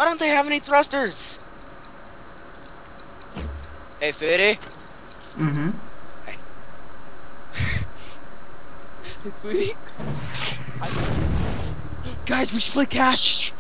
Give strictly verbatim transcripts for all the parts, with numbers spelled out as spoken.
Why don't they have any thrusters? Hey, Foody. Mm-hmm. Hey. Hey, Foody. Guys, we should play catch.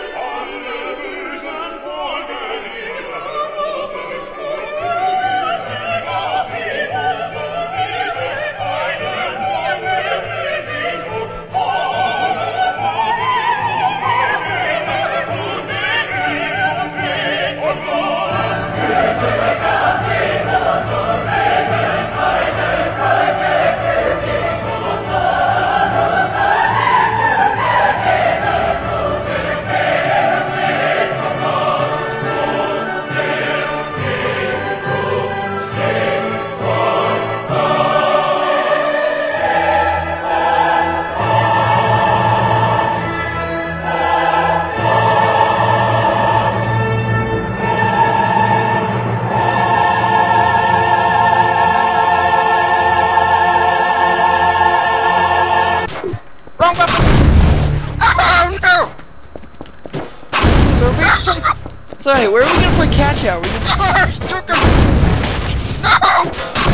Wrong button! Oh no! So, we so hey, where are we gonna play catch out? We're gonna... No!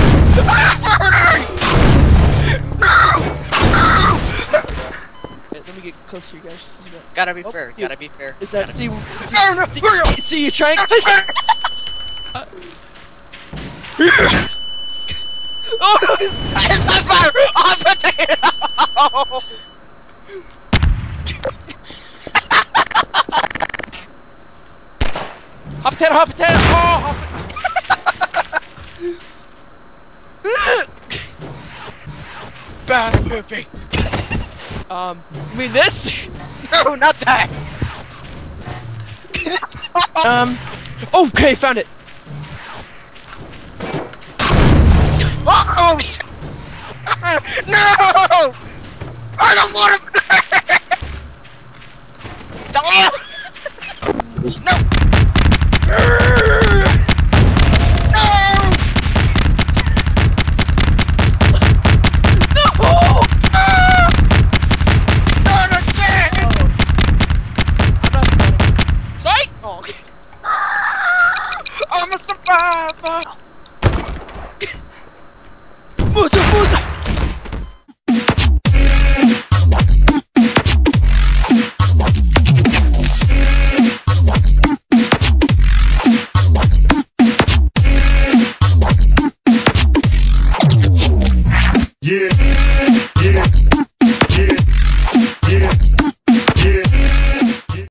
No! No! Wait, let me get close to you guys. Just a minute. Gotta be Oh, fair, dude. gotta be fair. Is that gotta see? No, no, See, see you trying? uh, oh no! It's on fire! On potato! Hot potato! Hot potato! Oh! Hot Bad movie. um, you mean this? No, not that. um, okay, found it. Oh! No! I don't want to.